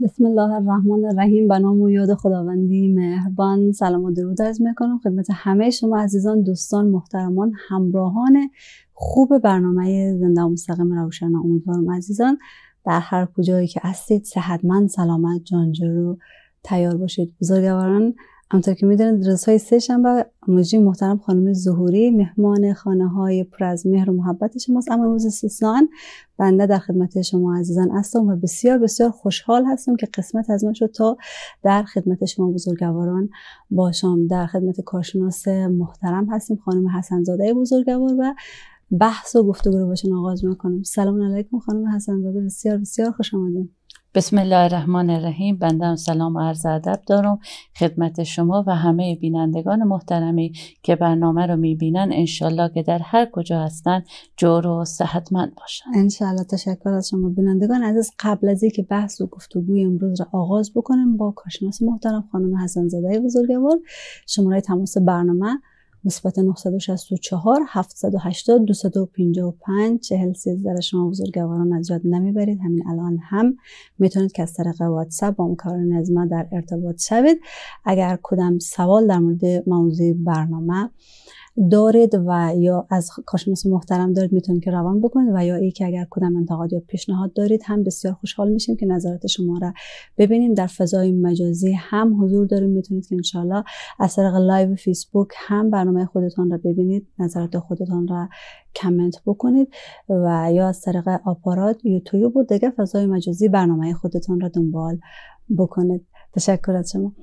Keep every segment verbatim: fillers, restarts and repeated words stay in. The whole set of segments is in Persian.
بسم الله الرحمن الرحیم. به نام و یاد خداوندی مهربان. سلام و درود عرض میکنم خدمت همه شما عزیزان، دوستان، محترمان، همراهان خوب برنامه زنده و مستقیم روشن. امیدوارم عزیزان در هر کجایی که هستید صحتمند، سلامت، جانجو تیار باشید. بزرگواران، همونطور که میدونید روز های سه شنبه مجری محترم خانم ظهوری مهمان خانه های پر از مهر و محبت شماست، اما روز استثناء بنده در خدمت شما عزیزان هستم و بسیار بسیار خوشحال هستم که قسمت از من شد تا در خدمت شما بزرگواران باشم. در خدمت کارشناس محترم هستیم خانم حسن زاده بزرگوار و بحث و گفتگو رو باشون آغاز میکنم. سلام علیکم خانم حسن زاده، بسیار بسیار خوش آمدید. بسم الله الرحمن الرحیم. بنده هم سلام و عرض ادب دارم خدمت شما و همه بینندگان محترمی که برنامه رو میبینن. انشالله که در هر کجا هستن جور و صحتمند باشن. انشالله. تشکر از شما بینندگان عزیز. قبل از اینکه بحث و گفتگوی امروز رو آغاز بکنیم با کارشناس محترم خانم حسن زاده بزرگوار، شماره تماس برنامه مثبت نه شش چهار هفت هشت صفر دو پنج پنج چهل سیزده. شما بزرگواران از یاد نمیبرید. همین الان هم میتونید که از طریق واتساپ با همکاران از ما در ارتباط شوید. اگر کدام سوال در مورد موضوع برنامه دارید و یا از کارشناس محترم دارید میتونید که روان بکنید و یا ای که اگر کدام انتقاد یا پیشنهاد دارید هم بسیار خوشحال میشیم که نظرات شما را ببینیم. در فضای مجازی هم حضور داریم، میتونید که انشالله از طریق لایو فیسبوک هم برنامه خودتان را ببینید، نظرات خودتان را کامنت بکنید و یا از طریق آپارات یوتیوب و دیگه فضای مجازی برنامه خودتان را دنبال بکنید. تشکر از شما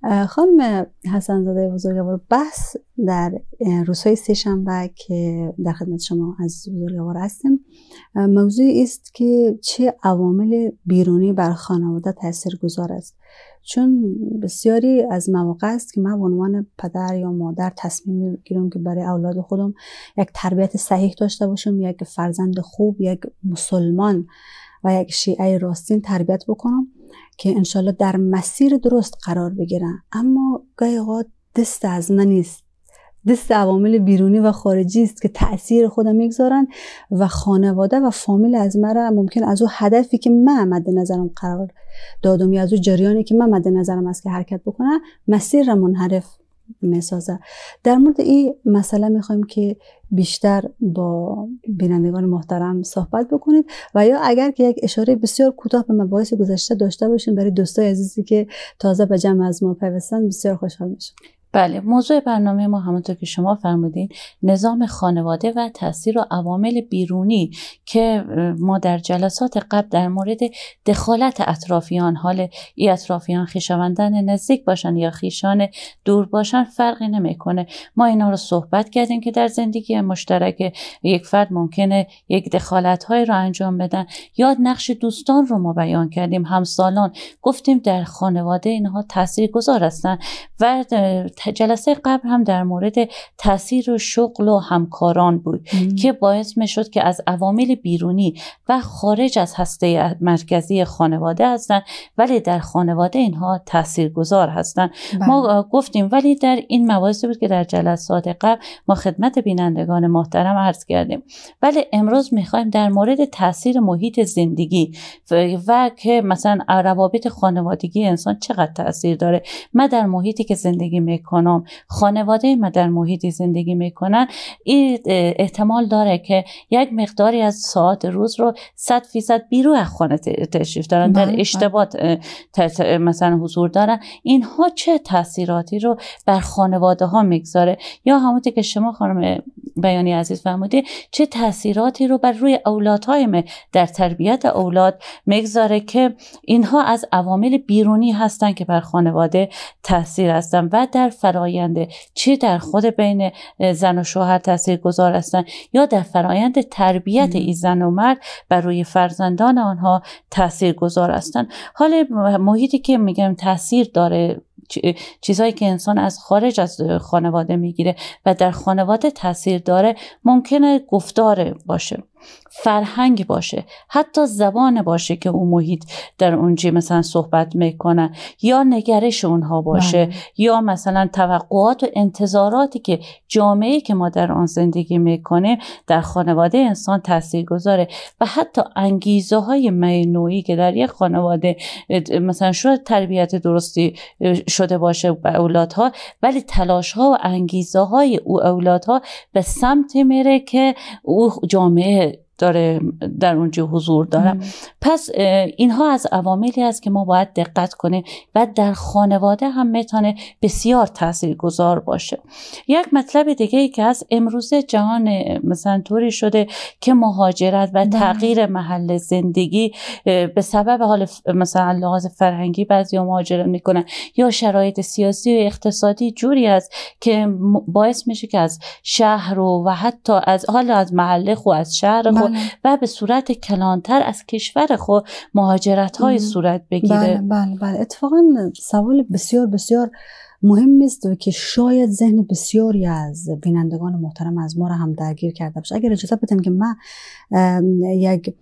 خانم حسن زاده بزرگوار. بحث در روزهای سه شنبه که در خدمت شما عزیز بزرگوار هستیم موضوعی است که چه عوامل بیرونی بر خانواده تاثیرگذار است. چون بسیاری از مواقع است که من به عنوان پدر یا مادر تصمیم میگیرم که برای اولاد خودم یک تربیت صحیح داشته باشم، یک فرزند خوب، یک مسلمان و یک شیعه راستین تربیت بکنم که انشالله در مسیر درست قرار بگیرن. اما گاهی اوقات دست از من نیست، دست عوامل بیرونی و خارجی است که تأثیر خودم میگذارن و خانواده و فامیل از من ممکن از او هدفی که من مد نظرم قرار دادم یا از او جریانی که من مد نظرم است که حرکت بکنه مسیر را منحرف میسازه. در مورد این مسئله میخوایم که بیشتر با بینندگان محترم صحبت بکنید و یا اگر که یک اشاره بسیار کوتاه به مباحث گذشته داشته باشین برای دوستای عزیزی که تازه به جمع از ما پیوستن بسیار خوشحال میشم. بله، موضوع برنامه ما همونطور که شما فرمودین نظام خانواده و تاثیر و عوامل بیرونی که ما در جلسات قبل در مورد دخالت اطرافیان، حال ای اطرافیان خویشاوندان نزدیک باشن یا خویشان دور باشن فرقی نمیکنه. ما اینا رو صحبت کردیم که در زندگی مشترک یک فرد ممکنه یک دخالت های رو انجام بدن. یا نقش دوستان رو ما بیان کردیم، همسالان، گفتیم در خانواده اینها تاثیرگذار هستن و جلسه قبل هم در مورد تاثیر شغل و همکاران بود ام. که باعث می شد که از عوامل بیرونی و خارج از هسته مرکزی خانواده هستند ولی در خانواده اینها تاثیرگذار هستند. ما گفتیم ولی در این مباحث بود که در جلسات قبل ما خدمت بینندگان محترم عرض کردیم. ولی امروز میخوایم در مورد تاثیر محیط زندگی و که مثلا روابط خانوادگی انسان چقدر تاثیر داره. من در محیطی که زندگی میکنم، خانواده ما در محیطی زندگی میکنن، این احتمال داره که یک مقداری از ساعت روز رو صد فیصد بیرون از خانه تشریف دارن، در اشتباط مثلا حضور دارن. اینها چه تاثیراتی رو بر خانواده ها میگذاره؟ یا همونطور که شما خانم بیانی عزیز فرمودید چه تاثیراتی رو بر روی اولادهای ما در تربیت اولاد میگذاره که اینها از عوامل بیرونی هستن که بر خانواده تاثیر هستن و در فراینده چه در خود بین زن و شوهر تاثیر گذار هستن یا در فرایند تربیت این زن و مرد بر روی فرزندان آنها تاثیر گذار هستن. حال محیطی که میگم تاثیر داره، چیزایی که انسان از خارج از خانواده میگیره و در خانواده تاثیر داره، ممکنه گفتار باشه. فرهنگ باشه، حتی زبان باشه که اون محیط در اونجا مثلا صحبت میکنن، یا نگرش اونها باشه بله. یا مثلا توقعات و انتظاراتی که جامعه که ما در آن زندگی میکنیم در خانواده انسان تاثیر گذاره و حتی انگیزه های نوعی که در یک خانواده مثلا شاید تربیت درستی شده باشه به اولادها، ولی تلاش ها و انگیزه های او اولادها به سمت میره که او جامعه داره در اونجا حضور داره. مم. پس اینها از عواملی است که ما باید دقت کنیم و در خانواده هم میتونه بسیار تاثیرگذار باشه. یک مطلب دیگه ای که از امروزه جهان مثلا طوری شده که مهاجرت و تغییر محل زندگی به سبب حال مثلا لحاظ فرهنگی بعضیا مهاجرت میکنن یا شرایط سیاسی و اقتصادی جوری است که باعث میشه که از شهر و, و حتی از حال از محله خو از شهر خو و به صورت کلانتر از کشور خود مهاجرت های صورت بگیره. بله بله بله اتفاقا سوال بسیار بسیار مهم است که شاید ذهن بسیاری از بینندگان محترم از ما را هم درگیر کرده باشه. اگر اجازه بدین که من یک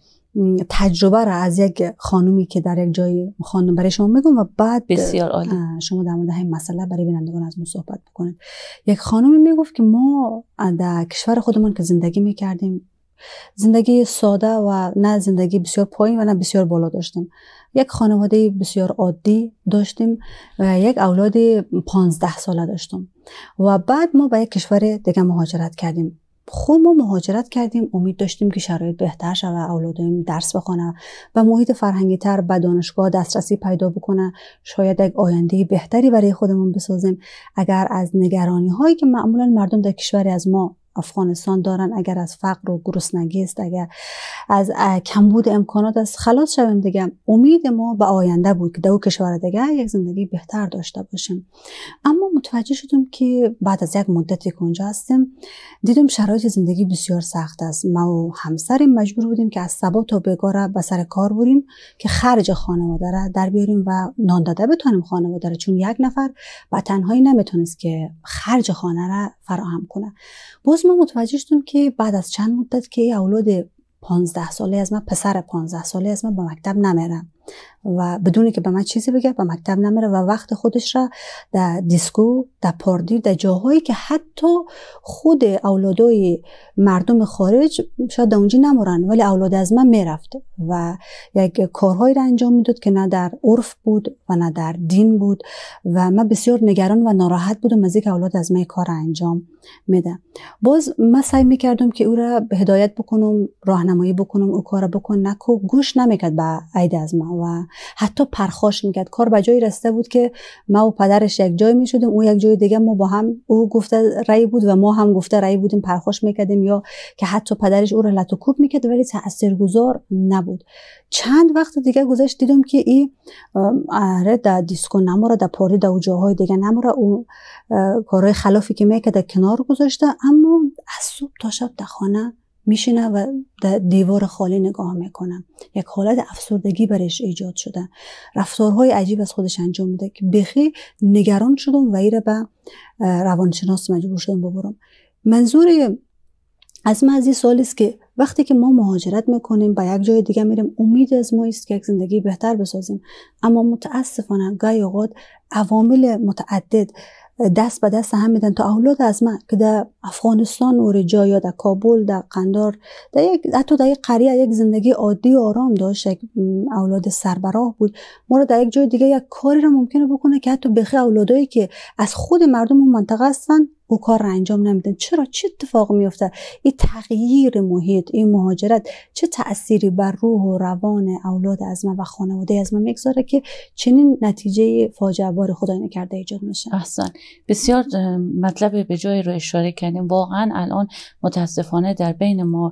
تجربه را از یک خانومی که در یک جای خواندم برای شما میگم و بعد بسیار عالی شما در مورد همین مسئله برای بینندگان از ما صحبت بکنید. یک خانومی میگفت که ما در کشور خودمان که زندگی میکردیم زندگی ساده و نه زندگی بسیار پایین و نه بسیار بالا داشتیم. یک خانواده بسیار عادی داشتیم و یک اولاد پانزده ساله داشتم و بعد ما به یک کشور دیگه مهاجرت کردیم. خب ما مهاجرت کردیم امید داشتیم که شرایط بهتر شه و اولادم درس بخونه و محیط فرهنگی تر به دانشگاه دسترسی پیدا بکنه، شاید یک آینده بهتری برای خودمون بسازیم. اگر از نگرانی هایی که معمولا مردم در کشوری از ما افغانستان دارن، اگر از فقر و گرسنگی است، اگر از کمبود امکانات است، خلاص شویم دیگه. امید ما به آینده بود که در اون کشور دیگه یک زندگی بهتر داشته باشیم. اما متوجه شدم که بعد از یک مدتی که اونجا هستیم دیدم شرایط زندگی بسیار سخت است. ما و همسرم مجبور بودیم که از صبح تا بگاه به سر کار بریم که خرج خانواده را در بیاریم و نان داده بتونیم خانواده را، چون یک نفر با تنهایی نمیتونست که خرج خانه را فراهم کنه. باز ما متوجه شدم که بعد از چند مدت که اولاد پانزده ساله از من، پسر پانزده ساله از من به مکتب نمیره و بدونی که به من چیزی بگه به مکتب نمیره و وقت خودش را در دیسکو، در پارتی، در جاهایی که حتی خود اولادای مردم خارج شاید اونجا نمورن ولی اولاد از من میرفت و یک کارهایی را انجام میداد که نه در عرف بود و نه در دین بود و من بسیار نگران و ناراحت بودم از اینکه اولاد از من کار انجام میده. باز من سعی میکردم که او را به هدایت بکنم، راهنمایی بکنم، او کار بکن نکو، گوش نمیکرد به عید از من و حتی پرخاش میکرد. کار به جایی رسیده بود که ما و پدرش یک جای میشدیم، او یک جای دیگه، ما با هم، او گفته رأی بود و ما هم گفته رأی بودیم، پرخاش میکردیم یا که حتی پدرش او را لط و کوب میکرد ولی تاثیرگذار نبود. چند وقت دیگه گذشت دیدم که این اره در دیسکو نموره، در پارتی، در جاهای دیگه نموره، او کارهای خلافی که میکرد کنار گذاشته، اما از صبح تا شب در خانه میشینه و در دیوار خالی نگاه میکنه. یک حالت افسردگی برش ایجاد شده، رفتارهای عجیب از خودش انجام میده که بخی نگران شدم و ایره به روانشناس مجبور شدم ببرم. منظور از من از این سوال است که وقتی که ما مهاجرت میکنیم به یک جای دیگه میریم، امید از ما است که یک زندگی بهتر بسازیم، اما متاسفانه گاهی اوقات عوامل متعدد دست به دست هم میدن تا اولاد از من که در افغانستان اورجا یا در کابل، در قندار، در یک حتی در یک قریه یک زندگی عادی و آرام داشت، یک اولاد سربراه بود، ما رو در یک جای دیگه یک کاری رو ممکنه بکنه که حتی بخی اولادایی که از خود مردم اون منطقه هستن او کار را انجام نمیدن. چرا؟ چه اتفاق میفته؟ این تغییر محیط، این مهاجرت چه تأثیری بر روح و روان اولاد از من و خانواده از من میگذاره که چنین نتیجه فاجعه بار خدای نکرده ایجاد میشه؟ احسن، بسیار مطلب به جای رو اشاره کردیم. واقعا الان متاسفانه در بین ما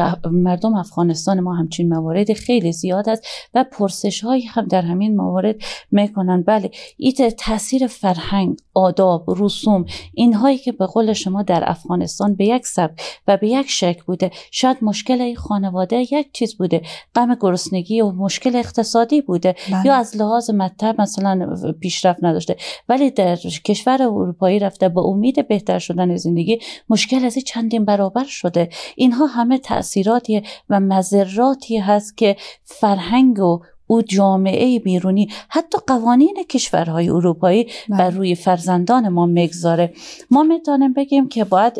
مردم افغانستان ما همچین موارد خیلی زیاد است و پرسش هایی هم در همین موارد میکنن. بله، این تاثیر فرهنگ، آداب، رسوم، اینهایی که به قول شما در افغانستان به یک سبک و به یک شکل بوده، شاید مشکل این خانواده یک چیز بوده، غم گرسنگی و مشکل اقتصادی بوده بله. یا از لحاظ مطلب مثلا پیشرفت نداشته، ولی در کشور اروپایی رفته به امید بهتر شدن زندگی، مشکل از این چندین برابر شده. اینها همه تأثیراتی و مضراتی هست که فرهنگ و او جامعه بیرونی، حتی قوانین کشورهای اروپایی بر روی فرزندان ما میگذاره. ما میتونیم بگیم که باید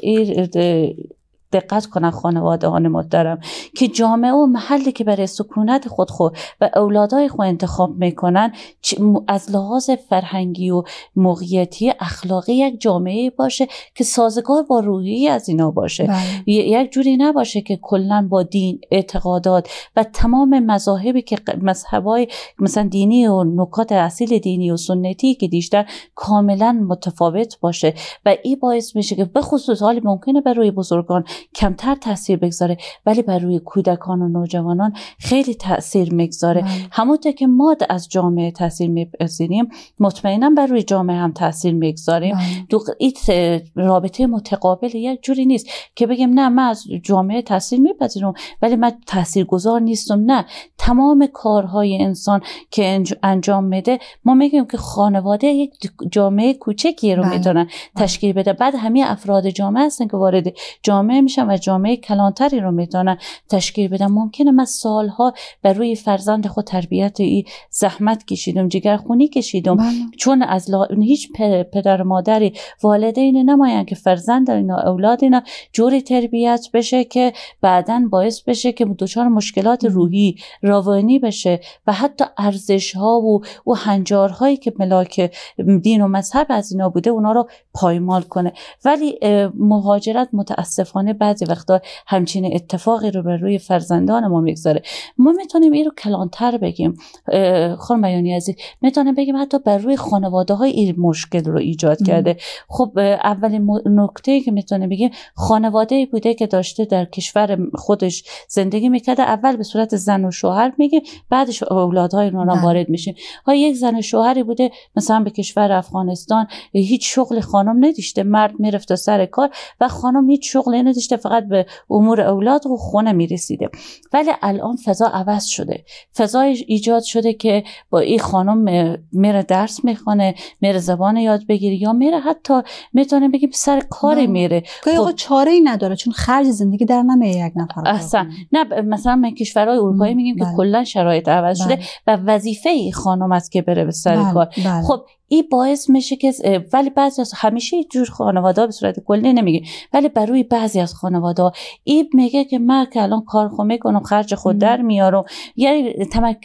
دقت کنن خانواده ها محترم که جامعه و محلی که برای سکونت خود خود و اولادای خود انتخاب میکنن از لحاظ فرهنگی و موقعیتی اخلاقی یک جامعه باشه که سازگار با روحیه از اینا باشه. بله. یک جوری نباشه که کلا با دین، اعتقادات و تمام مذاهبی که مذهبای مثلا دینی و نکات اصیل دینی و سنتی که دیشتر کاملا متفاوت باشه و این باعث میشه که به خصوص حالی ممکنه بر روی بزرگان کمتر تاثیر بگذاره ولی بر روی کودکان و نوجوانان خیلی تاثیر میگذاره. همونطور که ما از جامعه تاثیر میپذیریم مطمئنا بر روی جامعه هم تاثیر میگذاریم. دو این رابطه متقابل یک جوری نیست که بگیم نه من از جامعه تاثیر میپذیرم ولی من تاثیرگذار نیستم. نه، تمام کارهای انسان که انجام میده ما میگیم که خانواده یک جامعه کوچکی رو میتونن تشکیل بده، بعد همه افراد جامعه هستن که وارد جامعه میشن و جامعه کلانتری رو میتونن تشکیل بدن. ممکنه من سالها بر روی فرزند خود تربیت ای زحمت کشیدم، جگرخونی کشیدم بله. چون از لا... هیچ پدر و مادری والدین نماین که فرزند اینا اولاد اینا جوری تربیت بشه که بعداً باعث بشه که دچار مشکلات روحی روانی بشه و حتی ارزش ها و و هنجارهایی که ملاک دین و مذهب از اینا بوده اونا رو پایمال کنه. ولی مهاجرت متاسفانه بعضی وقتا همچین اتفاقی رو بر روی فرزندان ما میگذاره. ما میتونیم این رو کلانتر بگیم خانم بیانی عزیز، میتونیم بگیم حتی بر روی خانواده های این مشکل رو ایجاد ام. کرده. خب اولین نکته که میتونیم بگیم خانواده بوده که داشته در کشور خودش زندگی میکرده، اول به صورت زن و شوهر میگه، بعدش اولادهای اونا وارد میشین. ها یک زن و شوهری بوده مثلا به کشور افغانستان، هیچ شغل خانم نداشته، مرد میرفت سر کار و خانم هیچ شغلی نداشته، فقط به امور اولاد و خونه میرسیده. ولی الان فضا عوض شده، فضای ایجاد شده که با این خانم میره درس میخونه، میره زبان یاد بگیره یا میره حتی میتونه بگیم سر کار میره. که آقا چاره ای نداره چون خرج زندگی در نمیاد یک نفر. اصلا نه، مثلا من کشورهای اروپایی میگیم که کلا شرایط عوض شده و وظیفه ای خانم است که بره به سر بله. کار. بله. خب این باعث میشه که ولی بعضی از همیشه جور خانواده به صورت کلی نمیگه، ولی برای بعضی از خانواده این میگه که من که الان کار خود میکنم، خرج خود در میارم، یعنی تمک...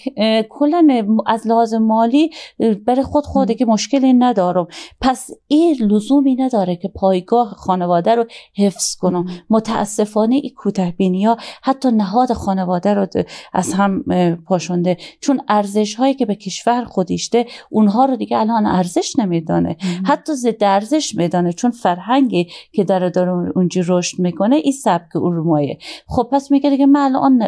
کلا از لحاظ مالی برای خود خوده که مشکلی ندارم، پس این لزومی نداره که پایگاه خانواده رو حفظ کنم. متاسفانه این کوتاه‌بینی ها حتی نهاد خانواده رو از هم پاشونده، چون ارزش هایی که به کشور خودیشته اونها رو دیگه الان ارزش نمیدانه، حتی ضد ارزش میدانه، چون فرهنگی که داره داره اونجا رشد میکنه این سبک اروپاییه. خب پس میگه که من الان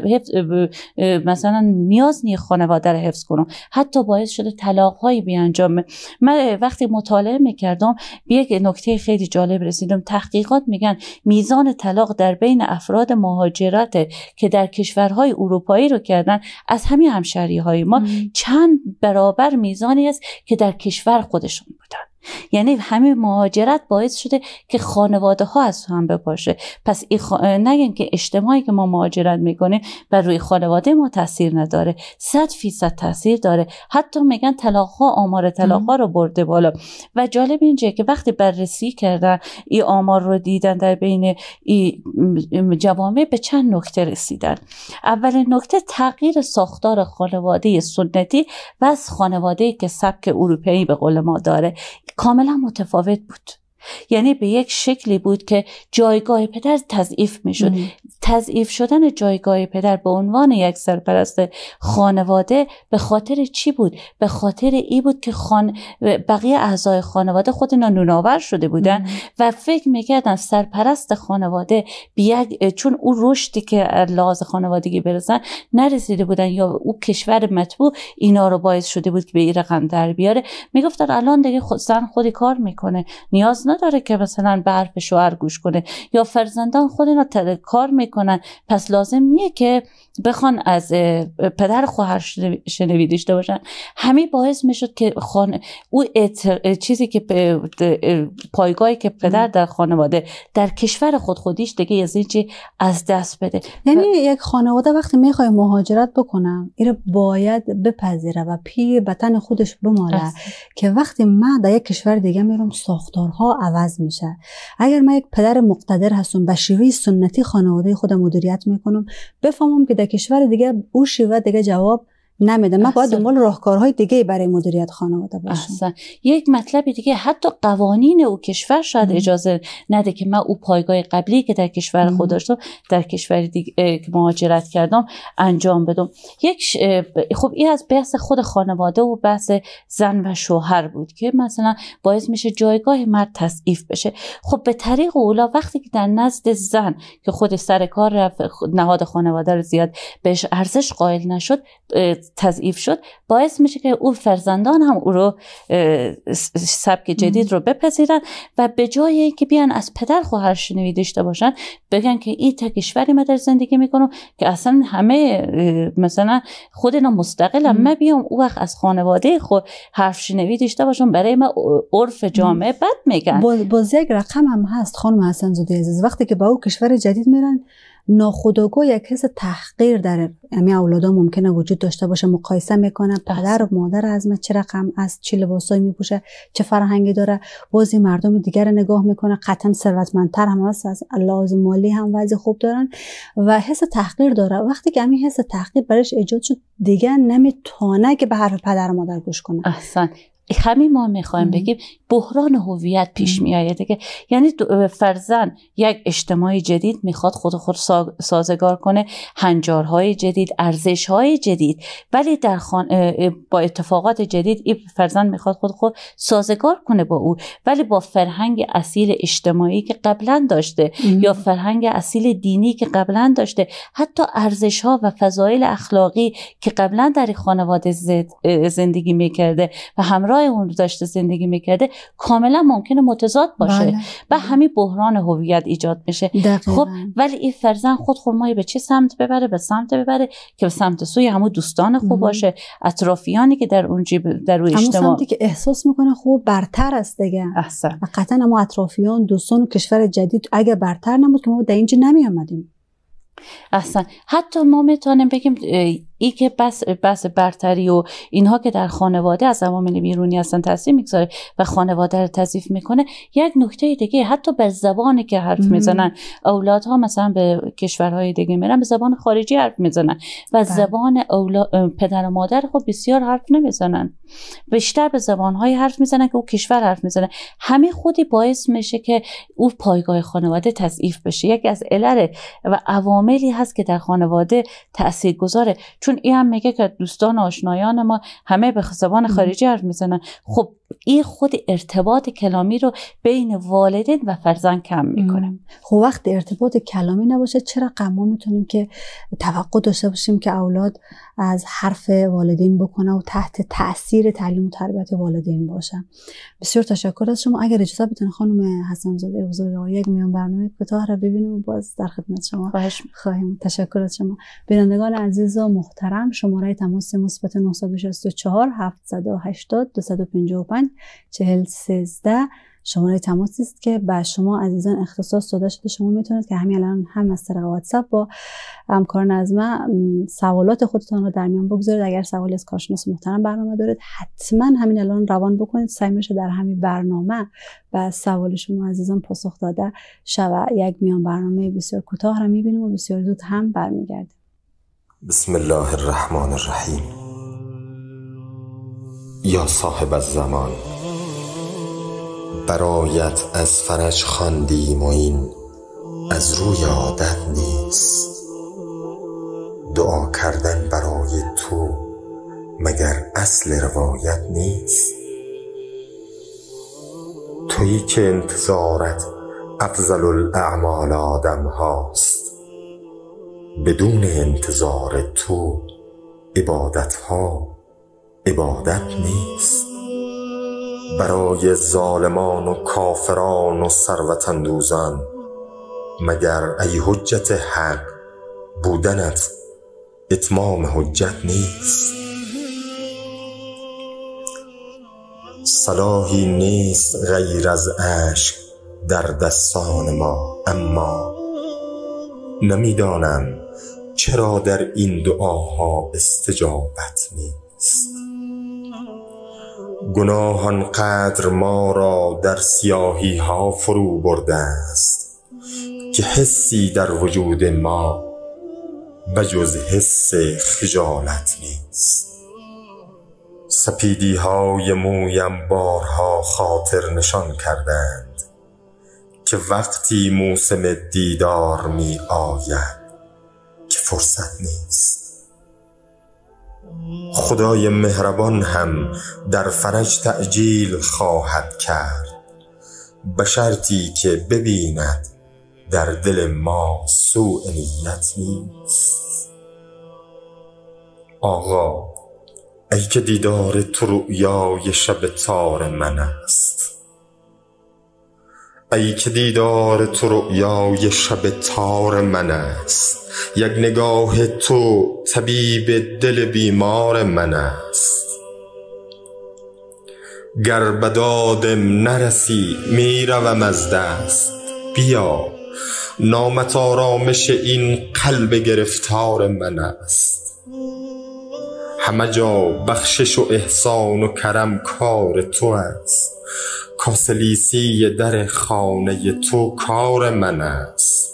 مثلا نیاز نیه خانواده رو حفظ کنم، حتی باعث شده طلاق هایی بیانجامه. من وقتی مطالعه میکردم به یک نکته خیلی جالب رسیدم. تحقیقات میگن میزان طلاق در بین افراد مهاجرت که در کشورهای اروپایی رو کردن از همین همشهری های ما ام. چند برابر میزانی است که در کشور خودشون بودن. یعنی همین مهاجرت باعث شده که خانواده ها از هم بپاشه. پس خ... نگن که اجتماعی که ما مهاجرت میکنیم بر روی خانواده ما تاثیر نداره، صد فیصد تاثیر داره. حتی میگن طلاق ها، آمار طلاق ها رو برده بالا. و جالب اینجا که وقتی بررسی کردن این آمار رو دیدن در بین این جوامع به چند نکته رسیدن. اولین نکته تغییر ساختار خانواده سنتی و از خانواده که سبک اروپایی به قول ما داره کاملا متفاوت بود. یعنی به یک شکلی بود که جایگاه پدر تضعیف می شد. تضعیف شدن جایگاه پدر به عنوان یک سرپرست خانواده به خاطر چی بود؟ به خاطر ای بود که خان... بقیه اعضای خانواده خود اینا نوناور شده بودن مم. و فکر میکردن سرپرست خانواده بیگ... چون او رشدی که لحاظ خانوادگی برسن نرسیده بودن یا او کشور مطبوع اینا رو باعث شده بود که به این رقم در بیاره. میگفتن الان دیگه خود زن خودی کار میکنه، نیاز نداره که مثلا به حرف شوهر گوش کنه، یا فرزندان خود اینا کار میکنن، پس لازم نیه که بخوان از پدر خواهر شنوی داشته باشن. همین باعث میشد که خانه او اتر... چیزی که پایگاهی که پدر در خانواده در کشور خود خودیش دیگه از اینچی از دست بده. یعنی و... یک خانواده وقتی میخوای مهاجرت بکنم اینو باید بپذیره و پی وطن خودش بماله است. که وقتی من در یک کشور دیگه میرم ساختارها عوض میشه. اگر من یک پدر مقتدر هستم به شیوه سنتی خانواده خودم مدیریت میکنم، بفهمم که در کشور دیگه او شیوه دیگه جواب نمیده، من باید دنبال راهکارهای دیگه برای مدیریت خانواده باشم. احسن. یک مطلب دیگه، حتی قوانین او کشور شاید ام. اجازه نده که من او پایگاه قبلی که در کشور خود داشتم در کشور دیگه که مهاجرت کردم انجام بدم. یک ش... خب این از بحث خود خانواده و بحث زن و شوهر بود که مثلا باعث میشه جایگاه مرد تضعیف بشه. خب به طریق اولا وقتی که در نزد زن که خود سر کار رفت، نهاد خانواده رو زیاد بهش ارزش قائل نشد، تضعیف شد، باعث میشه که او فرزندان هم او رو سبک جدید رو بپذیرن و به جای اینکه بیان از پدر خواهر شنوی داشته باشن بگن که این تا کشوری ما در زندگی میکنم که اصلا همه مثلا خودنا مستقلم، من بیام او وقت از خانواده خود حرف شنوی داشته باشم، برای ما عرف جامعه بد میگن. باز یک رقم هم هست خانم حسن زاده عزیز، وقتی که با او کشور جدید میرن ناخودآگاه یک حس تحقیر در امی اولادا ممکنه وجود داشته باشه، مقایسه میکنه پدر و مادر از من چه رقم از چه لباسایی میپوشه، چه فرهنگی داره، بازی مردم دیگر رو نگاه میکنه، قطعا ثروتمندتر هم هست، از لحاظ مالی هم وضع خوب دارن و حس تحقیر داره. وقتی که همین حس تحقیر برش ایجاد شد دیگه نمیتونه که به حرف پدر و مادر گوش کنه. احسن. همین ما میخوایم بگیم بحران هویت پیش میآید دیگه. یعنی فرزند یک اجتماعی جدید میخواد خود خود سازگار کنه، هنجارهای جدید، ارزشهای جدید، ولی در خان... با اتفاقات جدید این فرزند میخواد خود خود سازگار کنه با او، ولی با فرهنگ اصیل اجتماعی که قبلا داشته ام. یا فرهنگ اصیل دینی که قبلا داشته، حتی ارزشها و فضایل اخلاقی که قبلا در خانواده زندگی میکرده و همراه اون داشته زندگی میکرده کاملا ممکنه متضاد باشه. بله. و همین بحران هویت ایجاد میشه. دقیقا. خب ولی این فرزند خود خودمایی به چه سمت ببره؟ به سمت ببره که به سمت سوی همون دوستان خوب مم. باشه، اطرافیانی که در اون جیب در اون اجتماع، همون سمتی که احساس میکنه خوب برتر است دیگه. احسن. و قطعا همون اطرافیان، دوستان و کشور جدید اگه برتر نبود که ما در اینجا نمی آمدیم. اصلا حتی ما میتونیم بگیم ای که بس بس برتری و اینها که در خانواده از عوامل بیرونی هستن تاثیر میگذاره و خانواده رو تضعیف میکنه. یک نکته دیگه، حتی به زبانی که حرف میزنن اولادها، مثلا به کشورهای دیگه میرن به زبان خارجی حرف میزنن و بله. زبان اولاد پدر و مادر خود بسیار حرف نمیزنن، بیشتر به زبانهای حرف میزنن که او کشور حرف میزنه. همه خودی باعث میشه که او پایگاه خانواده تضعیف بشه. یکی از علل و عواملی هست که در خانواده تاثیرگذاره. چون این هم میگه که دوستان و آشنایان ما همه به زبان خارجی حرف میزنن. خب این خود ارتباط کلامی رو بین والدین و فرزند کم میکنه. خب وقت ارتباط کلامی نباشه چرا ما میتونیم که توقع داشته باشیم که اولاد از حرف والدین بکنه و تحت تاثیر تعلیم و تربیت والدین باشه؟ بسیار تشکر از شما. اگر اجازه بدین خانم حسن زاده بزرگوار یک میان برنامه کوتاه را ببینیم و باز در خدمت شما خواهیم. تشکر از شما. بینندگان عزیز و محترم، شماره تماس مثبت نه شش چهار هفت هشت صفر دو پنج پنج چهل و سه شماره تماسی است که به شما عزیزان اختصاص داده شده. شما میتونید که همین الان هم از طریق واتساپ با همکاران از من سوالات خودتان رو در میان بگذارید. اگر سوالی از کارشناس محترم برنامه دارید حتما همین الان روان بکنید، سعی میشه در همین برنامه به سوال شما عزیزان پاسخ داده شود. یک میان برنامه بسیار کوتاه را میبینیم و بسیار زود هم برمیگردیم. بسم الله الرحمن الرحیم. یا صاحب الزمان، برایت از فرج خواندیم و این از روی عادت نیست. دعا کردن برای تو مگر اصل روایت نیست؟ تویی که انتظارت افضل الاعمال آدم هاست، بدون انتظار تو عبادت ها عبادت نیست. برای ظالمان و کافران و ثروت اندوزان، مگر ای حجت حق بودنت اتمام حجت نیست؟ صلاحی نیست غیر از اشک در دستان ما، اما نمیدانم چرا در این دعاها استجابت نیست. گناه آنقدر ما را در سیاهی ها فرو برده است که حسی در وجود ما بجز حس خجالت نیست. سپیدی های مویم بارها خاطر نشان کردند که وقتی موسم دیدار می آید که فرصت نیست. خدای مهربان هم در فرج تعجیل خواهد کرد، به شرطی که ببیند در دل ما سوء نیت نیست. آقا ای که دیدار تو رؤیای شب تار من است، ای که دیدار تو رؤیای شب تار من است، یک نگاه تو طبیب دل بیمار من است. گر به دادم نرسی می روم از دست، بیا نامت آرامش این قلب گرفتار من است. همه جا بخشش و احسان و کرم کار تو است، کاسلیسی در خانه تو کار من است.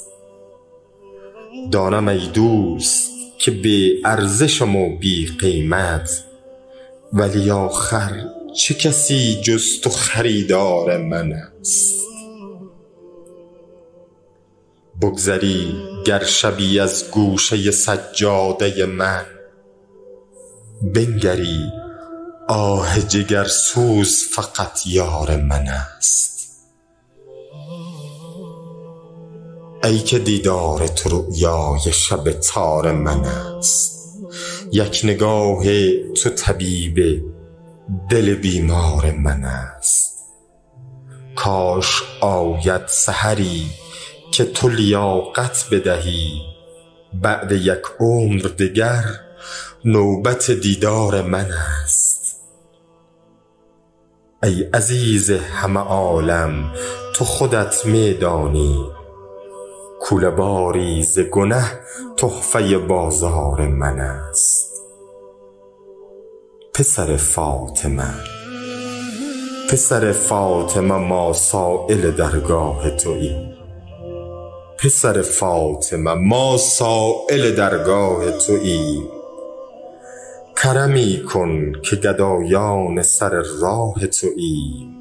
دانم ای دوست که بی ارزشم و بی قیمت، ولی آخر چه کسی جز تو خریدار من است. بگذری گر شبی از گوشه سجاده من، بنگری آه جگر سوز فقط یار من است. ای که دیدار تو رؤیای شب تار من است، یک نگاه تو طبیب دل بیمار من است. کاش آید سحری که تو لیاقت بدهی، بعد یک عمر دگر نوبت دیدار من است. ای عزیز همه عالم تو خودت میدانی، کوله باری ز گنه تحفه بازار من است. پسر فاطمه پسر فاطمه ما سائل درگاه توییم، پسر فاطمه ما سائل درگاه توییم. کرمی کن که گدایان سر راه توییم.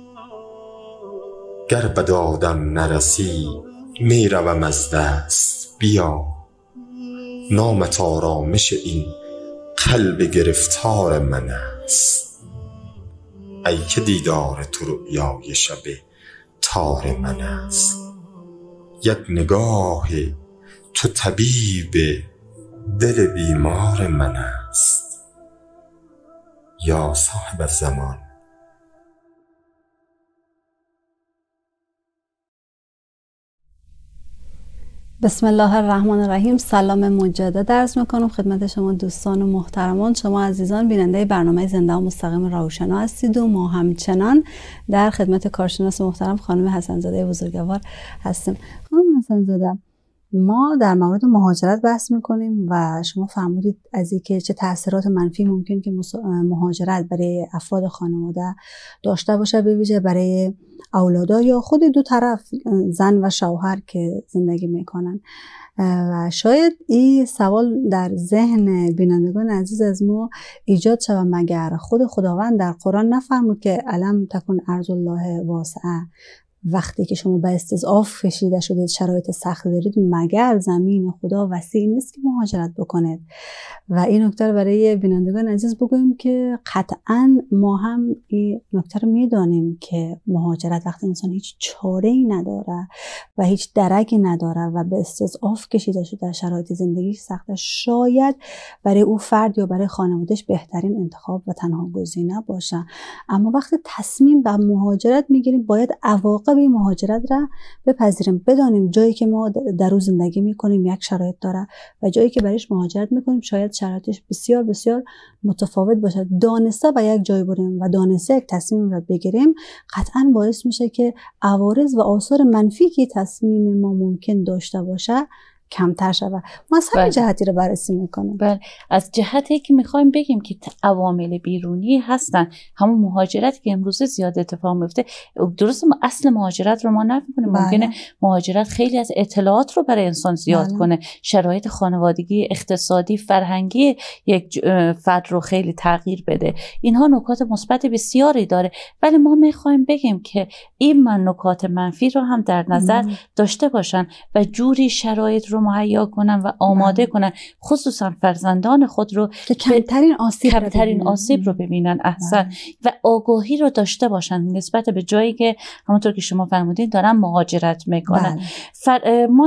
گر به دادم نرسی می روم از دست، بیا نامت آرامش این قلب گرفتار من است. ای که دیدار تو رؤیای شب تار من است، یک نگاه تو طبیب دل بیمار من است. یا صاحب الزمان. بسم الله الرحمن الرحیم. سلام مجدد عرض میکنم خدمت شما دوستان و محترمان. شما عزیزان بیننده برنامه زنده و مستقیم راهوشنا هستید و ما همچنان در خدمت کارشناس محترم خانم حسن زاده بزرگوار هستیم. خانم حسن زاده، ما در مورد مهاجرت بحث میکنیم و شما فرمودید از اینکه چه تاثیرات منفی ممکن که مهاجرت برای افراد خانواده داشته باشه، به ویژه برای اولادا یا خود دو طرف زن و شوهر که زندگی میکنن. و شاید این سوال در ذهن بینندگان عزیز از ما ایجاد شود، مگر خود خداوند در قرآن نفرمود که الم تکن ارض الله واسعه وقتی که شما به استضعاف کشیده شدید، شرایط سخت دارید، مگر زمین خدا وسیع نیست که مهاجرت بکنید؟ و این نکته رو برای بینندگان عزیز بگویم که قطعا ما هم این نکته رو میدانیم که مهاجرت وقتی انسان هیچ چاره‌ای نداره و هیچ درکی نداره و به استضعاف کشیده شده در شرایط زندگی سخت، شاید برای او فرد یا برای خانوادهش بهترین انتخاب و تنها گزینه باشه. اما وقتی تصمیم به مهاجرت میگیریم، باید عواقب این مهاجرت را بپذیریم، بدانیم جایی که ما در روز زندگی میکنیم یک شرایط داره و جایی که برایش مهاجرت میکنیم شاید شرایطش بسیار بسیار متفاوت باشه. دانسته به یک جای بریم و دانسته یک تصمیم را بگیریم قطعا باعث میشه که عوارض و آثار منفی که تصمیم ما ممکن داشته باشه کمتر شود. ما از همین جهتی رو بررسی میکنیم. بله، از جهتی که میخوایم بگیم که عوامل بیرونی هستن، همون مهاجرت که امروزه زیاد اتفاق میفته. درسته ما اصل مهاجرت رو ما نفی کنیم، بله. ممکنه مهاجرت خیلی از اطلاعات رو برای انسان زیاد بله. کنه، شرایط خانوادگی، اقتصادی، فرهنگی یک فرد رو خیلی تغییر بده. اینها نکات مثبت بسیاری داره، ولی ما میخوایم بگیم که این من نکات منفی رو هم در نظر مم. داشته باشن و جوری شرایط رو مهیا کنن و آماده کنن، خصوصا فرزندان خود رو که کمترین آسیب کمترین رو آسیب رو ببینن. احسن. و آگاهی رو داشته باشن نسبت به جایی که همونطور که شما فرمودین دارن مهاجرت میکنن. فر... ما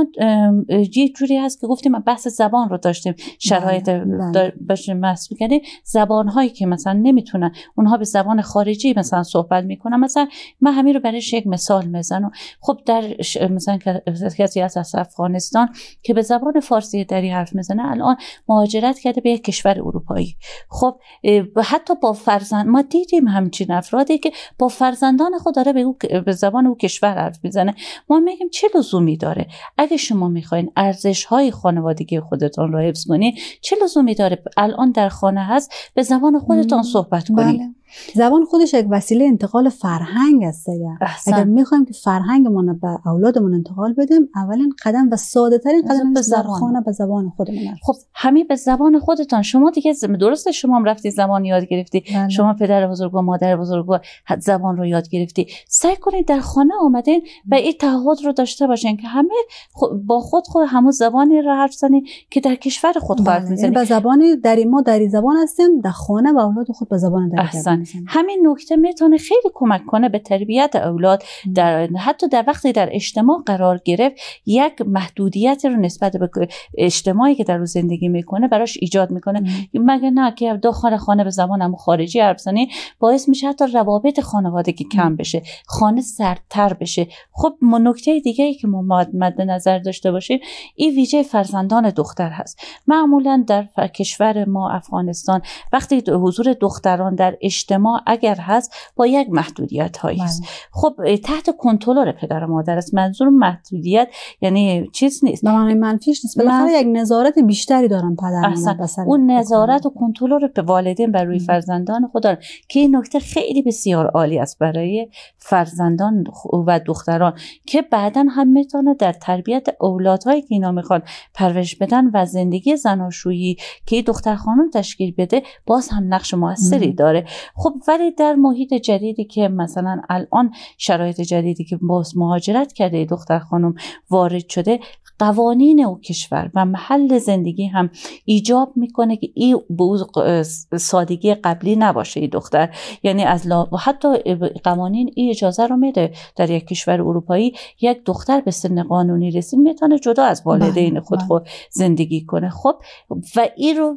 یه جوری هست که گفتیم بحث زبان رو داشتیم، شرایط باشه محسوب کردیم، زبانهایی که مثلا نمیتونن اونها به زبان خارجی مثلا صحبت میکنن. مثلا من همین رو برایش یک مثال میزنم. خب در ش... مثلا کسی از افغانستان که به زبان فارسی دری حرف میزنه الان مهاجرت کرده به یک کشور اروپایی. خب حتی با فرزند ما دیدیم همچین افرادی که با فرزندان خود داره به, او... به زبان او کشور حرف میزنه. ما میگیم چه لزومی داره؟ اگه شما میخواین ارزش های خانوادگی خودتون رو حفظ کنین، چه لزومی داره الان در خانه هست به زبان خودتون صحبت کنین؟ بله. زبان خودش یک وسیله انتقال فرهنگ است. اگر میخوایم که فرهنگمون رو به اولادمون انتقال بدیم، اولین قدم و ساده ترین قدم به زبان خانه به زبان خودمون. خب همین به زبان خودتون. شما دیگه درسته شما هم رفتی زبان یاد گرفتی، بله. شما پدر بزرگوار مادر بزرگوار زبان رو یاد گرفتی، سعی کنید در خانه آمدین و این تعهد رو داشته باشین که همه با خود خود همون زبانی رو حرف بزنید که در کشور خود حرف میزنید. به زبانی در ما در زبان هستیم، در خانه و اولاد خود به زبان در همین نکته میتونه خیلی کمک کنه به تربیت اولاد. در حتی در وقتی در اجتماع قرار گرفت، یک محدودیت رو نسبت به اجتماعی که در روز زندگی میکنه براش ایجاد میکنه. مگه نه که داخل خانه به زبان هم خارجی حرف بزنی، باعث میشه حتی روابط خانوادگی کم بشه، خانه سردتر بشه. خب نکته دیگه ای که ما مد نظر داشته باشیم این ویژه فرزندان دختر هست. معمولا در کشور ما افغانستان وقتی حضور دختران در اجتماع اگر هست با یک محدودیت هایی است، خب تحت کنترل پدر و مادر است. منظور محدودیت یعنی چیز نیست، به معنی منفیش نیست، بالاخره یک نظارت بیشتری دارن پدر و مادر. اون نظارت و کنترل به والدین بر روی فرزندان خود دارن که این نکته خیلی بسیار عالی است برای فرزندان و دختران که بعداً هم میتونه در تربیت اولادهایی که اینا میخوان پرورش بدن و زندگی زناشویی که دختر خانم تشکیل بده باز هم نقش موثری داره. خب ولی در محیط جدیدی که مثلا الان شرایط جدیدی که باز مهاجرت کرده دختر خانم وارد شده، قوانین او کشور و محل زندگی هم ایجاب میکنه که این به سادگی قبلی نباشه. این دختر یعنی از لا... حتی قوانین این اجازه رو میده در یک کشور اروپایی یک دختر به سن قانونی رسید میتونه جدا از والدین خود خود زندگی کنه. خب و این رو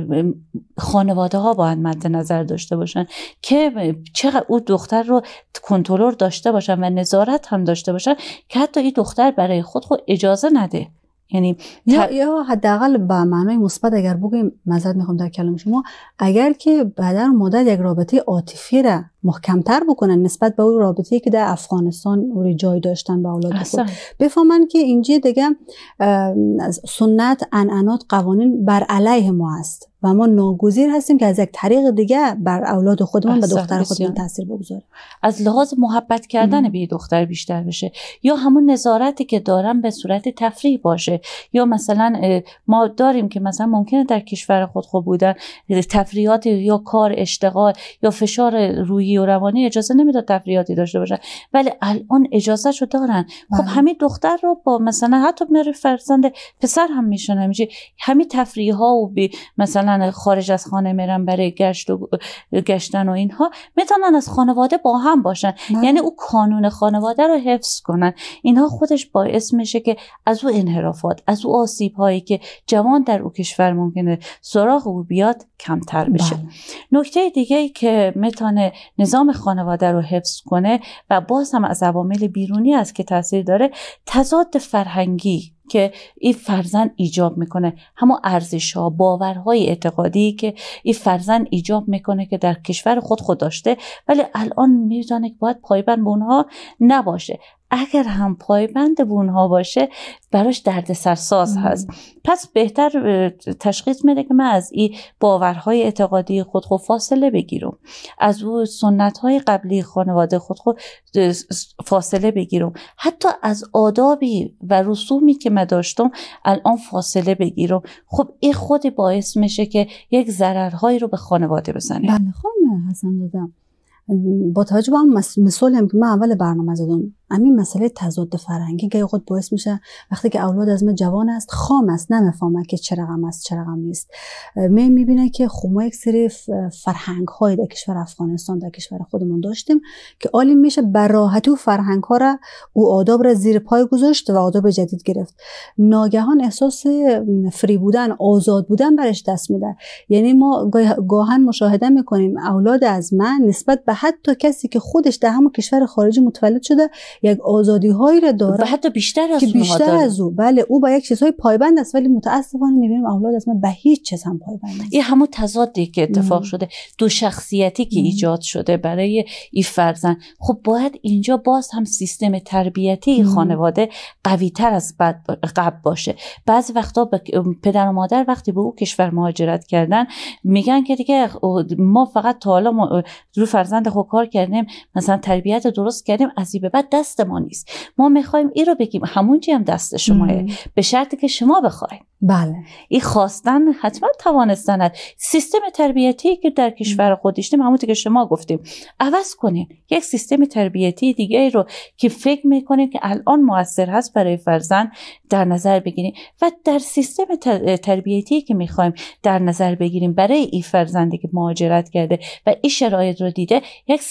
خانواده ها باید مد نظر داشته باشن که چقدر اون دختر رو کنترل داشته باشن و نظارت هم داشته باشن که حتی این دختر برای خود خود اجازه نده. یعنی یا ت... یا حداقل به معنای مثبت اگر بگیم، معذرت میخوام در کلام شما، اگر که پدر و مادر یک رابطه عاطفی را محکمتر بکنن نسبت به اون رابطه‌ای که در افغانستان اوری جای داشتن با اولاد خود، بفهمن که اینجا دیگه سنت، عنعنات، قوانین بر علیه ما است و ما ناگزیر هستیم که از یک طریق دیگه بر اولاد خودمون و دختر خودمون تاثیر بگذاریم. از لحاظ محبت کردن به دختر بیشتر بشه، یا همون نظارتی که دارن به صورت تفریح باشه، یا مثلا ما داریم که مثلا ممکنه در کشور خود خود بودن تفریحات یا کار، اشتغال یا فشار روی زندگی و روانی اجازه نمیداد تفریحاتی داشته باشن، ولی الان اجازه شو دارن. خب همین دختر رو با مثلا حتی میره فرزند پسر هم میشن میشه همین تفریح ها و بی مثلا خارج از خانه میرن برای گشت و گشتن و اینها، میتونن از خانواده با هم باشن. بله. یعنی او قانون خانواده رو حفظ کنن. اینها خودش باعث میشه که از او انحرافات، از او آسیب هایی که جوان در او کشور ممکنه سراغ او بیاد کمتر بشه. بله. نکته دیگه ای که میتونه نظام خانواده رو حفظ کنه و باز هم از عوامل بیرونی است که تاثیر داره، تضاد فرهنگی که این فرزند ایجاب میکنه، همون ارزش‌ها، باورهای اعتقادی که این فرزند ایجاب میکنه که در کشور خود خود داشته، ولی الان میدونه که باید پایبند به اونها نباشه. اگر هم پایبند به اونها باشه براش دردسرساز هست. پس بهتر تشخیص میده که من از این باورهای اعتقادی خود خود فاصله بگیرم، از اون سنت‌های قبلی خانواده خود خود فاصله بگیرم، حتی از آدابی و رسومی که من داشتم الان فاصله بگیرم. خب این خود باعث میشه که یک ضررهایی رو به خانواده بزنه. بله خانم حسن زاده، با توجه به هم مثالی هم که من اول برنامه زدم، همین مسئله تضاد فرهنگی که خود باعث میشه وقتی که اولاد از من جوان است، خام است، نمیفهمه که چه رقم است چه رقم نیست، می میبینه که خب ما یک سری فرهنگ های در کشور افغانستان، در کشور خودمون داشتیم که عالی میشه بر راحتی و فرهنگ ها را او آداب را زیر پای گذاشت و آداب جدید گرفت. ناگهان احساس فری بودن، آزاد بودن برش دست میده. یعنی ما گاهن مشاهده میکنیم اولاد از من نسبت به حتی کسی که خودش در همون کشور خارجی متولد شده یک آزادی هایی را داره و حتی بیشتر از که بیشتر از او. بله او با یک چیزهای پایبند است، ولی متاسفانه میبینیم اولاد از من به هیچ چیز هم پایبند نیست. این همون تضادی که اتفاق ام. شده، دو شخصیتی که ام. ایجاد شده برای این فرزند. خب باید اینجا باز هم سیستم تربیتی خانواده قوی تر از قبل باشه. بعضی وقتا پدر و مادر وقتی به او کشور مهاجرت کردن میگن که دیگه ما فقط تا حالا رو فرزند خود کار کردیم، مثلا تربیت درست کردیم، از این به بعد دست ما نیست. ما میخوایم این رو بگیم همونجی هم دست شماه، به شرطی که شما بخواید. بله این خواستن حتما توانستن. سیستم تربیتی که در کشور خود داشتیم همونطور که شما گفتیم عوض کنین، یک سیستم تربیتی دیگه رو که فکر میکنین که الان موثر هست برای فرزند در نظر بگیریم و در سیستم تربیتی که میخوایم در نظر بگیریم برای این فرزندی که مهاجرت کرده و این شرایط رو دیده، یک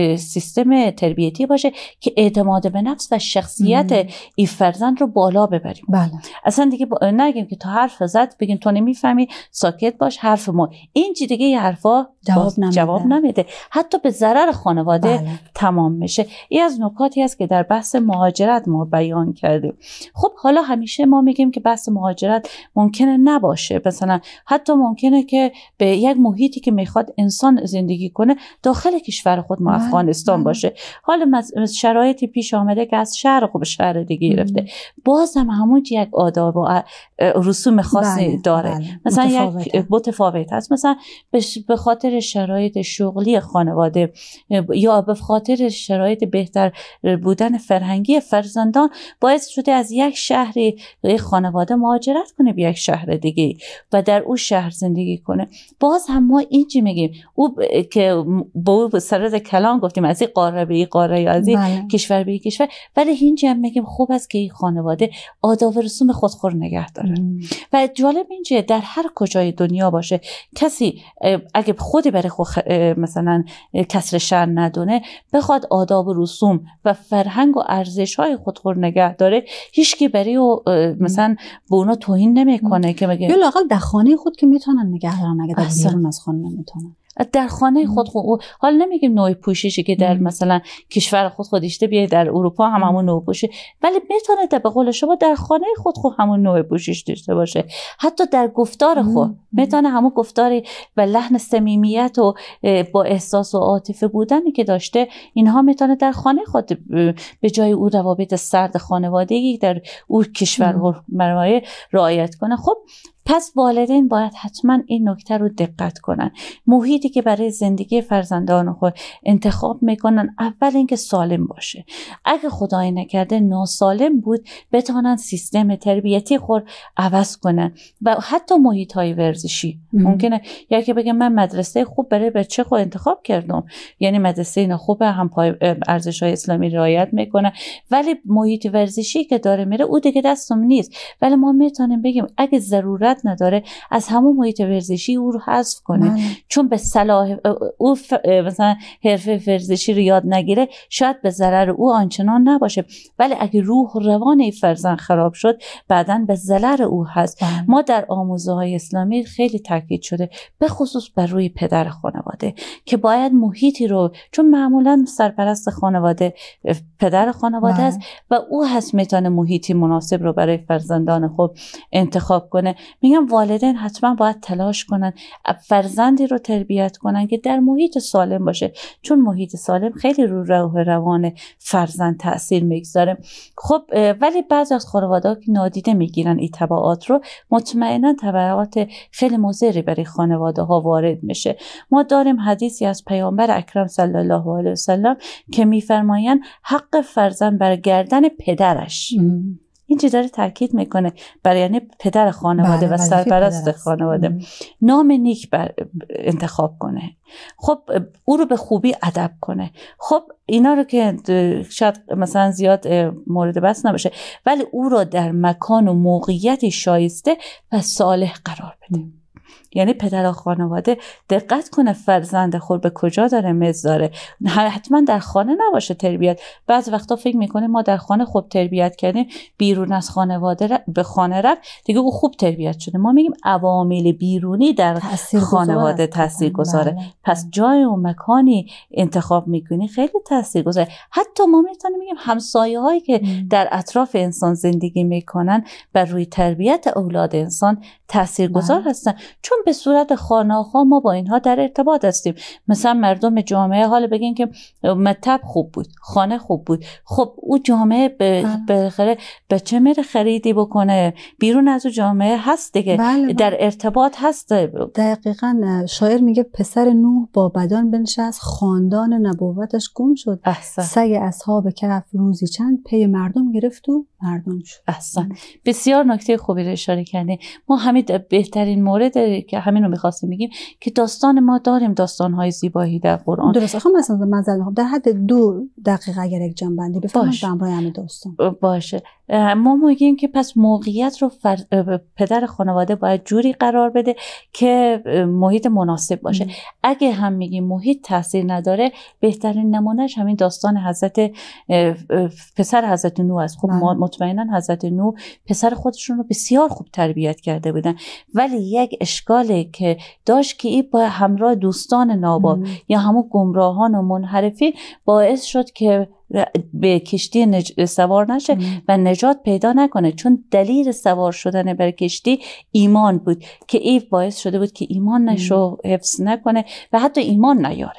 سیستم تربیتی باشه که اعتماد به نفس و شخصیت مم. این فرزند رو بالا ببریم. بله. اصلا دیگه با... نگیم که تو حرف زد بگیم تو نمیفهمی ساکت باش، حرف ما این چی دیگه یه حرفا جواب نمیده. جواب نمیده، حتی به ضرر خانواده بله. تمام میشه. این از نکاتی است که در بحث مهاجرت ما بیان کردیم. خب حالا همیشه ما میگیم که بحث مهاجرت ممکنه نباشه، مثلا حتی ممکنه که به یک محیطی که میخواد انسان زندگی کنه داخل کشور خود ما افغانستان باشه. حالا شرایطی پیش آمده که از شهر خوب شهر دیگه گرفته، باز هم همون یک آداب و رسوم خاصی بله، داره. بله. مثلا متفاوته. یک متفاوت هست، مثلا به خاطر شرایط شغلی خانواده یا به خاطر شرایط بهتر بودن فرهنگی فرزندان باعث شده از یک شهری خانواده مهاجرت کنه به یک شهر دیگه و در اون شهر زندگی کنه. باز هم ما اینجی میگیم او ب... که با او سرد کلام گفتیم از این قاره به این قاره یا از این بله. کشور به این کشور، ولی اینجی هم میگیم خوب است که این خانواده آداب و رسوم خودخور نگه داره. و جالب اینجه در هر کجای دنیا باشه کسی اگه خودی برای خود مثلا کسر شر ندونه، بخواد آداب و رسوم و فرهنگ و ارزش‌های خودخور نگه داره، هیچکی برای مثلا به اونا توهین نمیکنه که میگه یا لااقل در خانه خود که میتونن نگه دارن، اگه در بیرون از خانه نمیتونن. در خانه خود خود حال نمیگیم نوع پوششی که در مثلا کشور خود خودشته بیه در اروپا هم همون نوع پوشش، ولی میتونه در به قول شما در خانه خود خود همون نوع پوشش داشته باشه. حتی در گفتار خود میتونه همون گفتاری و لحن صمیمیت و با احساس و عاطفه بودنی که داشته، اینها میتونه در خانه خود به جای او روابط سرد خانوادگی در او کشور مرمایه رعایت کنه. خب پس والدین باید حتما این نکته رو دقت کنن. محیطی که برای زندگی فرزندان خود انتخاب میکنن اول اینکه سالم باشه. اگه خدای نکرده ناسالم بود، بتونن سیستم تربیتی خود عوض کنن و حتی محیط های ورزشی. ممکنه یکی بگه من مدرسه خوب برای بچه خود انتخاب کردم، یعنی مدرسه اینا خوبه، هم پای ارزش های اسلامی رعایت میکنه، ولی محیط ورزشی که داره میره او دیگه دستم نیست. ولی ما میتونیم بگیم اگه ضرورت نداره از همون محیط ورزشی او رو حذف کنه، ماله. چون به صلاح او ف... مثلا حرفه ورزشی رو یاد نگیره، شاید به ضرر او آنچنان نباشه، ولی اگه روح و روان این فرزند خراب شد بعداً به ضرر او هست. ماله. ما در آموزه های اسلامی خیلی تاکید شده به خصوص بر روی پدر خانواده که باید محیطی رو، چون معمولاً سرپرست خانواده پدر خانواده است و او هست میتونه محیطی مناسب رو برای فرزندان خود انتخاب کنه. میگم والدین حتما باید تلاش کنن فرزندی رو تربیت کنن که در محیط سالم باشه، چون محیط سالم خیلی رو روح روان فرزند تأثیر میگذاره. خب ولی بعضی از خانواده‌ها که نادیده میگیرن این تبعات رو، مطمئنا تبعات خیلی مضری برای خانواده ها وارد میشه. ما داریم حدیثی از پیامبر اکرم صلی الله علیه و سلم که میفرمایند حق فرزند بر گردن پدرش. ام. این چیز داره تاکید میکنه برای یعنی پدر خانواده و سرپرست خانواده ام. نام نیک بر انتخاب کنه، خب او رو به خوبی ادب کنه. خب اینا رو که شاید مثلا زیاد مورد بحث نباشه، ولی او رو در مکان و موقعیت شایسته و صالح قرار بده. ام. یعنی پدر خانواده دقت کنه فرزند خود به کجا داره میذاره، حتما در خانه نباشه تربیت. بعض وقتا فکر میکنه ما در خانه خوب تربیت کردیم، بیرون از خانواده به خانه رفت دیگه او خوب تربیت شده. ما میگیم عوامل بیرونی در خانواده تاثیرگذاره. بله. پس جای و مکانی انتخاب میکنی خیلی تاثیرگذاره. حتی ما میتونیم میگیم همسایه هایی که ام. در اطراف انسان زندگی میکنن بر روی تربیت اولاد انسان تاثیرگذار هستن، چون به صورت خانه‌ها ما با اینها در ارتباط هستیم. مثلا مردم جامعه حال بگین که مطب خوب بود، خانه خوب بود، خب او جامعه به خره بچه میره خریدی بکنه، بیرون از او جامعه هست دیگه. بله. در ارتباط هست. دقیقاً شاعر میگه پسر نوح با بدان بنشست، خاندان نبوتش گم شد. سگ اصحاب کهف روزی چند پی مردم گرفت و مردم شد. احسن. بسیار نکته خوبی رو اشاره کردین. ما همین بهترین مورد که همین رو میخواستیم بگیم که داستان ما داریم داستان‌های زیبایی در قرآن. درسته. خب مثلا من زدم در حد دو دقیقه اگر یک جنبندی بفرمایید در همراه همین داستان. باشه. ما میگیم که پس موقعیت رو فر... پدر خانواده باید جوری قرار بده که محیط مناسب باشه. ام. اگه هم میگیم محیط تاثیر نداره، بهترین نمونهش همین داستان حضرت پسر حضرت نوح است. خب مطمئنا حضرت نوح پسر خودشون رو بسیار خوب تربیت کرده بودن، ولی یک اشکالی که داشت که این با همراه دوستان ناباب ام. یا همون گمراهان و منحرفین باعث شد که به کشتی نج... سوار نشه ام. و نجات پیدا نکنه، چون دلیل سوار شدن بر کشتی ایمان بود که این باعث شده بود که ایمان نشو حفظ نکنه و حتی ایمان نیاره.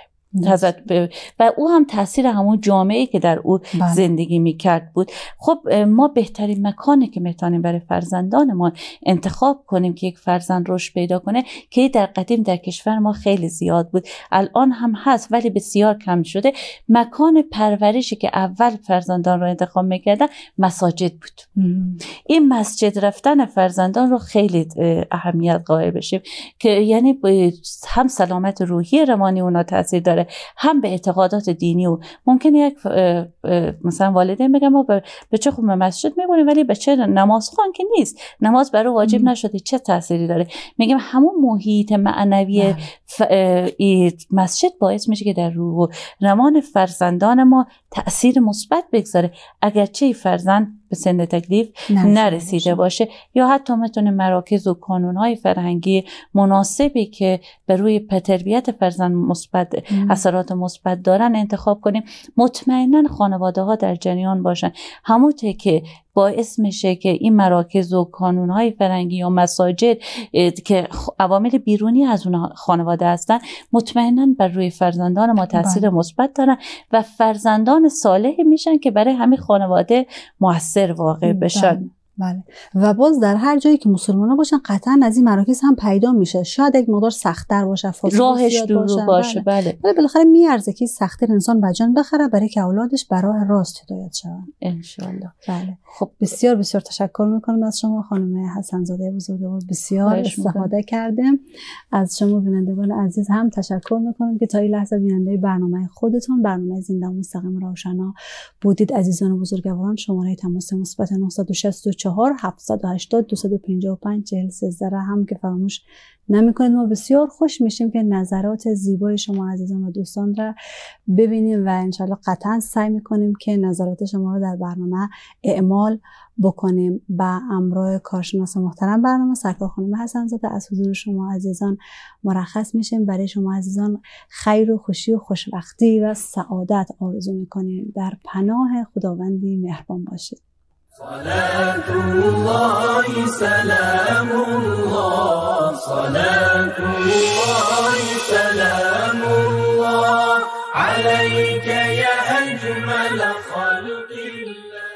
و او هم تاثیر همون جامعه‌ای که در او بله. زندگی میکرد بود. خب ما بهترین مکانی که میتونیم برای فرزندان ما انتخاب کنیم که یک فرزند رشد پیدا کنه، که در قدیم در کشور ما خیلی زیاد بود، الان هم هست ولی بسیار کم شده، مکان پرورشی که اول فرزندان رو انتخاب میکردن مساجد بود. ام. این مسجد رفتن فرزندان رو خیلی اهمیت قائل بشیم که یعنی هم سلامت روحی روانی اونا تاثیر داره، هم به اعتقادات دینی. و ممکنه یک مثلا والدین بگن ما بچه خوب مسجد میبریم ولی بچه نماز خوان که نیست، نماز برای واجب ام. نشده، چه تأثیری داره؟ میگم همون محیط معنوی ف... مسجد باعث میشه که در روح و روان فرزندان ما تأثیر مثبت بگذاره، اگرچه فرزند به سن تکلیف نرسیده باشه. یا حتی میتونه مراکز و کانونهای فرهنگی مناسبی که به روی تربیت فرزند مثبت اثرات مثبت دارن انتخاب کنیم. مطمئنا خانواده ها در جریان باشن، همونطور که باعث میشه که این مراکز و کانونهای فرهنگی یا مساجد که عوامل بیرونی از اون خانواده هستن مطمئنا بر روی فرزندان ما تاثیر مثبت دارن و فرزندان صالحی میشن که برای همین خانواده مؤثر واقع بشن. بله. و باز در هر جایی که مسلمان‌ها باشن قطعا از این مراکز هم پیدا میشه. شاید یک مقدار سخت‌تر باشه، راهش دور باشه، بله. ولی بالاخره میارزه که سختی انسان بجان بخره برای که اولادش به راه راست هدایت شون ان شاء الله. بله. خب بسیار بسیار تشکر میکنم از شما خانم حسن زاده بزرگوار، بسیار استفاده کردیم. از شما بینندگان عزیز هم تشکر میکنم که تا این لحظه بیننده برنامه خودتون، برنامه زنده و مستقیم روشنا بودید. عزیزان بزرگواران، شماره تماس مثبت نه شش چهار هفت هشت صفر دو پنج پنج چهل سیزده هم که فراموش نمی‌کنید. ما بسیار خوش میشیم که نظرات زیبای شما عزیزان و دوستان را ببینیم و انشالله قطعا سعی میکنیم که نظرات شما رو در برنامه اعمال بکنیم. با امرای کارشناس محترم برنامه سرکار خانم حسن زاده از حضور شما عزیزان مرخص میشیم. برای شما عزیزان خیر و خوشی و خوشبختی و سعادت آرزو میکنیم. در پناه خداوندی مهربان باشید. صلاة الله سلام الله، صلاة الله سلام الله عليك يا أجمل خلق الله.